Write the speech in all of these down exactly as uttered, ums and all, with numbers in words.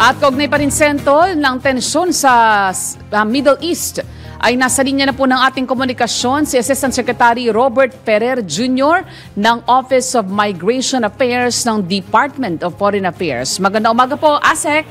At kaugnay pa rin sentol ng tensyon sa uh, Middle East ay nasa linya na po ng ating komunikasyon si Assistant Secretary Robert Ferrer Junior ng Office of Migration Affairs ng Department of Foreign Affairs. Magandang umaga po, Asek.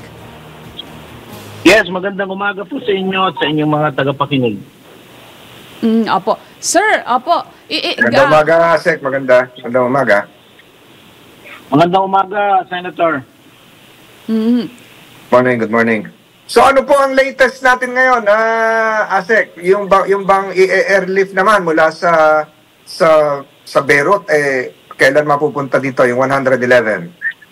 Yes, magandang umaga po sa inyo at sa inyong mga tagapakinig. Mm, opo. Sir, opo. I, I, magandang umaga, Asek. Maganda. Magandang umaga. Magandang umaga, Senator. Mm-hmm. Morning, good morning. So ano po ang latest natin ngayon, uh, Asek? Yung, ba, yung bang i-airlift naman mula sa sa sa Beirut, eh, kailan mapupunta dito yung one eleven?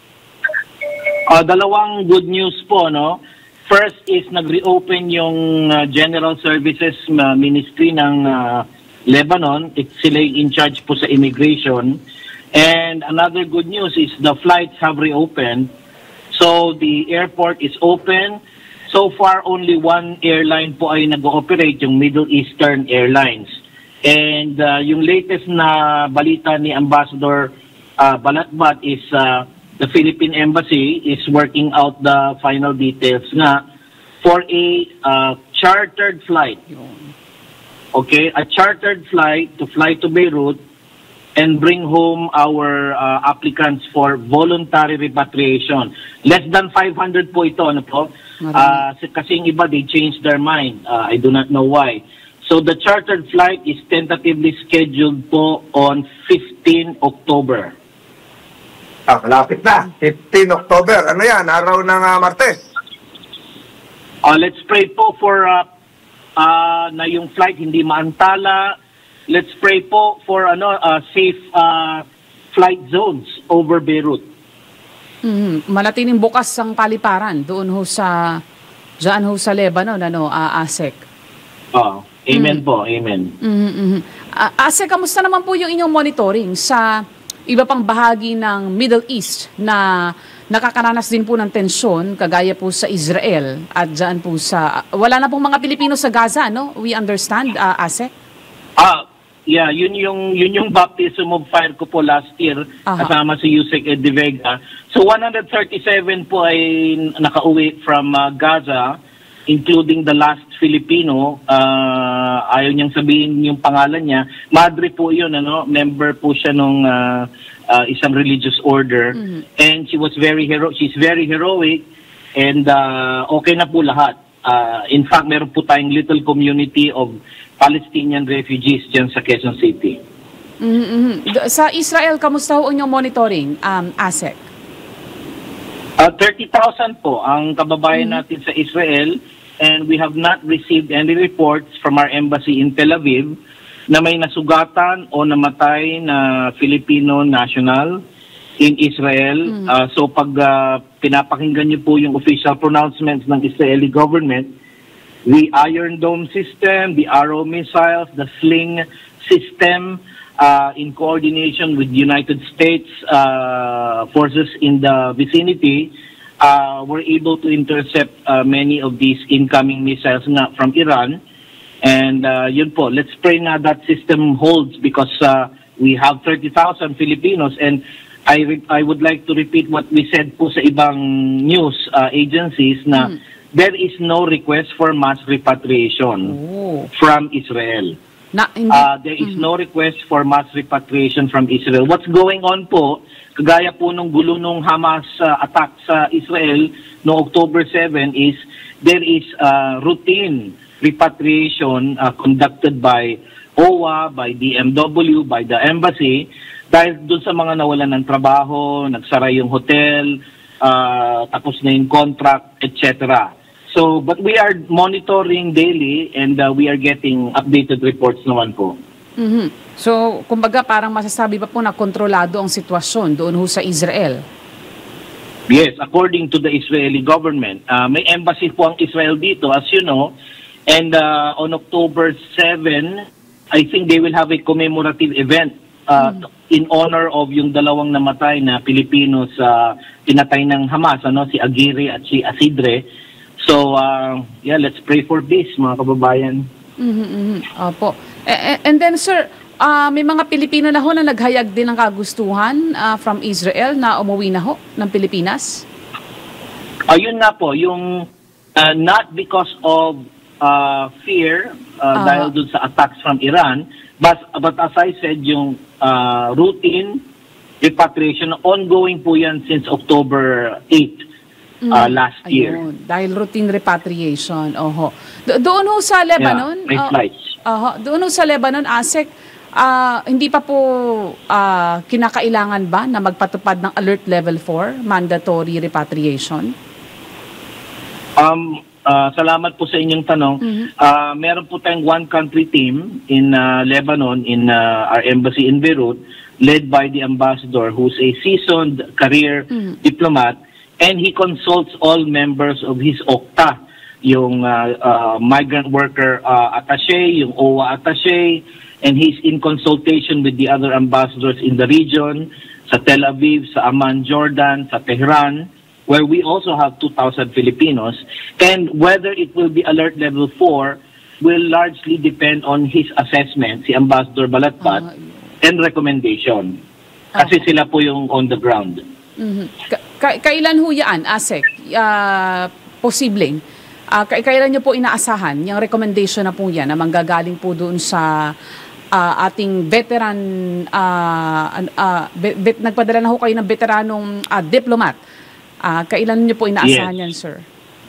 Uh, dalawang good news po, no? First is nag-reopen yung uh, General Services uh, Ministry ng uh, Lebanon. It's sila in charge po sa immigration. And another good news is the flights have reopened. So the airport is open. So far, only one airline po ay nag-ooperate, yung Middle Eastern Airlines. And uh, yung latest na balita ni Ambassador uh, Balatbat is uh, the Philippine Embassy is working out the final details nga for a uh, chartered flight. Okay, a chartered flight to fly to Beirut and bring home our uh, applicants for voluntary repatriation. Less than five hundred po ito, ano po? Uh, kasi yung iba, they changed their mind. Uh, I do not know why. So the chartered flight is tentatively scheduled po on fifteenth October. Ah, malapit na. fifteenth October. Ano yan? Araw ng uh, Martes. Uh, let's pray po for uh, uh, na yung flight hindi maantala. Let's pray po for ano uh, safe uh, flight zones over Beirut. Mm-hmm. Manatiling bukas ang paliparan doon ho sa diyan ho sa Lebanon, ano, uh, Asek. Oh, amen mm-hmm. po, amen. Mm-hmm. Uh, Asek, kamusta naman po yung inyong monitoring sa iba pang bahagi ng Middle East na nakakaranas din po ng tensyon, kagaya po sa Israel at diyan po sa wala na pong mga Pilipino sa Gaza, no? We understand, uh, Asek? Ah, yeah, yun yung yun yung baptism of fire ko po last year. Aha. Kasama si Yusek De Vega. So one hundred thirty-seven po ay nakauwi from uh, Gaza, including the last Filipino. Uh, ayaw niyang sabihin yung pangalan niya. Madre po yun, ano, member po siya nung uh, uh, isang religious order. Mm-hmm. And she was very hero she's very heroic and uh, okay na po lahat. Uh, in fact, meron po tayong little community of Palestinian refugees dyan sa Quezon City. Mm-hmm. Sa Israel, kamusta ho inyong monitoring, um, Asek? Uh, thirty thousand po ang kababayan mm-hmm. natin sa Israel, and we have not received any reports from our embassy in Tel Aviv na may nasugatan o namatay na Filipino national in Israel. Mm-hmm. Uh, so pag uh, pinapakinggan niyo po yung official pronouncements ng Israeli government, the Iron Dome system, the Arrow missiles, the Sling system, uh, in coordination with United States uh, forces in the vicinity, uh, were able to intercept uh, many of these incoming missiles nga from Iran. And uh, yun po, let's pray na that system holds because uh, we have thirty thousand Filipinos. And I, I would like to repeat what we said po sa ibang news uh, agencies na mm. there is no request for mass repatriation oh. from Israel. Na, uh, there is mm-hmm. no request for mass repatriation from Israel. What's going on po, kagaya po nung gulo nung Hamas uh, attack sa Israel no October seventh is there is uh, routine repatriation uh, conducted by O W A, by D M W, by the embassy, dahil dun sa mga nawalan ng trabaho, nagsara yung hotel, uh, tapos na yung contract, et cetera. So, but we are monitoring daily and uh, we are getting updated reports naman po. Mm-hmm. So, kumbaga parang masasabi pa po na kontrolado ang sitwasyon doon ho sa Israel? Yes, according to the Israeli government. Uh, may embassy po ang Israel dito, as you know, and uh, on October seventh, I think they will have a commemorative event uh, mm-hmm. in honor of yung dalawang namatay na Pilipino sa pinatay ng Hamas, ano, si Aguirre at si Asidre. So, uh, yeah, let's pray for peace, mga kababayan. Mm-hmm, mm-hmm. Opo. And, and then, sir, uh, may mga Pilipino na ho na naghayag din ng kagustuhan uh, from Israel na umuwi na ho ng Pilipinas? Ayun na po, yung uh, not because of uh, fear uh, Ah. dahil dun sa attacks from Iran, but, but as I said, yung uh, routine repatriation, ongoing po yan since October eighth uh, last year. Ayun, dahil routine repatriation. Oho. Do- doon ho sa Lebanon, Yeah, may ah, flights. oho, doon ho sa Lebanon, ASEC, ah, hindi pa po ah, kinakailangan ba na magpatupad ng Alert Level four, mandatory repatriation? Um, uh, salamat po sa inyong tanong. Uh, meron po tayong one country team in uh, Lebanon, in uh, our embassy in Beirut, led by the ambassador who's a seasoned career diplomat, and he consults all members of his O C T A, yung uh, uh, migrant worker uh, attaché, yung O W A attaché, and he's in consultation with the other ambassadors in the region, sa Tel Aviv, sa Amman, Jordan, sa Tehran, where we also have two thousand Filipinos, and whether it will be Alert Level four will largely depend on his assessment, si Ambassador Balatbat, Ah, and recommendation. Kasi sila po yung on the ground. Mhm. Ka- ka- kailan ho yan, ASEC? Ah, posibleng. Ah, ka- kailan nyo po inaasahan yung recommendation na po yan na manggagaling po doon sa ah, ating veteran, ah, an- ah, be- bet- nagpadala na ho kayo ng veteranong ah, diplomat. Ah, kailan nyo po inaasahan Yes. yan, sir?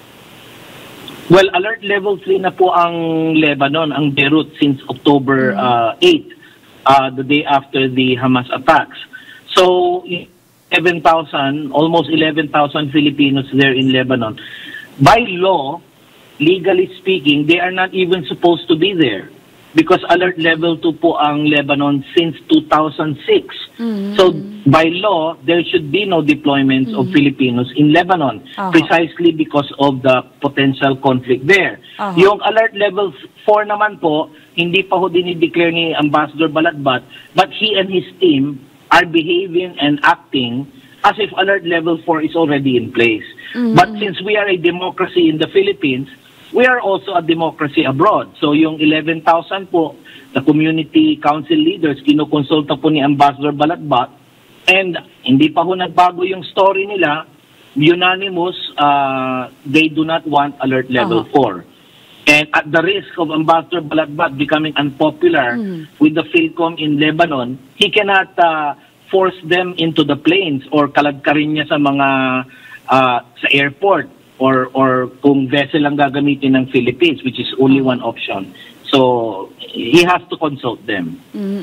Well, Alert Level three na po ang Lebanon, ang Beirut, since October uh, eighth, uh, the day after the Hamas attacks. So, eleven thousand, almost eleven thousand Filipinos there in Lebanon. By law, legally speaking, they are not even supposed to be there because Alert Level two po ang Lebanon since two thousand six. So, by law, there should be no deployments of Filipinos in Lebanon Aha. precisely because of the potential conflict there. Aha. Yung Alert Level four naman po, hindi pa ho dinideclare ni Ambassador Balatbat, but he and his team are behaving and acting as if Alert Level four is already in place. But since we are a democracy in the Philippines, we are also a democracy abroad. So yung eleven thousand po, the community council leaders, kinukonsulta po ni Ambassador Balatbat, and hindi pa ho nagbago yung story nila, unanimous, uh, they do not want Alert Level Aha. four. And at the risk of Ambassador Balatbat becoming unpopular with the PhilCom in Lebanon, he cannot uh, force them into the planes or kalagkarin niya sa mga uh, sa airport or or kung vessel lang gagamitin ng Philippines, which is only one option. So he has to consult them.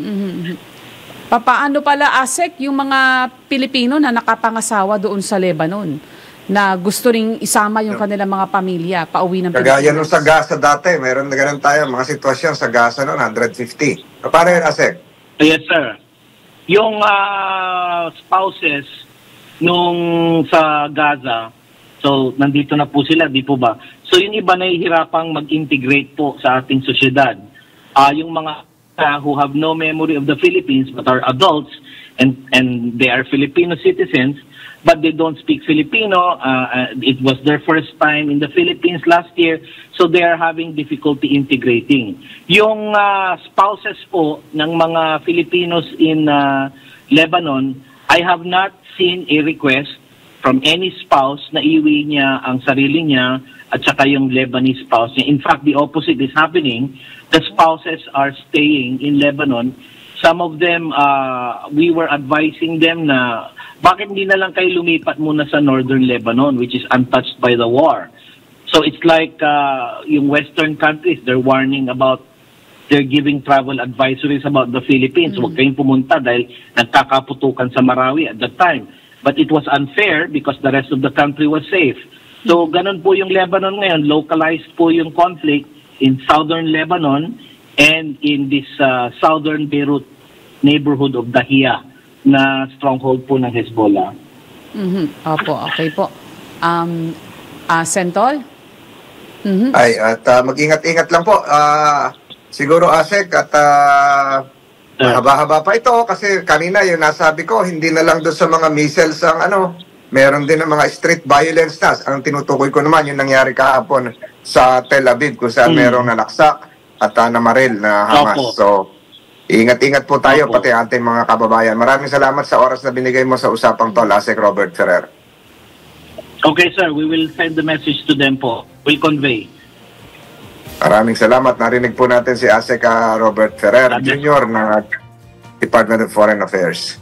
Pa- Paano pala, ASEC, yung mga Pilipino na nakapangasawa doon sa Lebanon na gusto ring isama yung kanilang mga pamilya pauwi ng Kagaya nung Pilipinas? sa Gaza dati, meron na ganun tayo, mga sitwasyon sa Gaza noon, one hundred fifty. Paano yun, Asek? Yes, sir. Yung ah, spouses nung sa Gaza, so nandito na po sila, di po ba? So yung iba nahihirapang mag-integrate po sa ating sosyedad. Ah, yung mga uh, who have no memory of the Philippines but are adults and and they are Filipino citizens but they don't speak Filipino. Uh, uh, it was their first time in the Philippines last year, so they are having difficulty integrating. Yung uh, spouses po ng mga Filipinos in uh, Lebanon, I have not seen a request from any spouse na iwi niya ang sarili niya at saka yung Lebanese spouse niya. In fact, the opposite is happening. The spouses are staying in Lebanon. Some of them, uh, we were advising them na bakit hindi na lang kayo lumipat muna sa northern Lebanon, which is untouched by the war. So it's like uh, yung Western countries, they're warning about, they're giving travel advisories about the Philippines. Huwag kayong pumunta dahil nagkakaputukan sa Marawi at that time. But it was unfair because the rest of the country was safe. So ganun po yung Lebanon ngayon. Localized po yung conflict in southern Lebanon and in this uh, southern Beirut neighborhood of Dahia na stronghold po ng Hezbollah. Mhm. Opo, okay po. Um, ah, Sentol? Mhm. Ay, at uh, mag-ingat-ingat lang po. Ah, siguro, Asek, at uh, mahaba-haba pa ito kasi kanina yung nasabi ko, hindi na lang doon sa mga missiles ang ano, meron din ng mga street violence na. Ang tinutukoy ko naman yung nangyari kahapon sa Tel Aviv kung saan Mm. merong nanaksak at uh, namaril na Hamas. Opo. So, ingat-ingat po tayo Opo. pati ating mga kababayan. Maraming salamat sa oras na binigay mo sa usapang to, Asek Robert Ferrer. Okay, sir. We will send the message to them po. We'll convey. Maraming salamat. Narinig po natin si ASEC ah, Robert Ferrer Salamat. Junior ng Department of Foreign Affairs.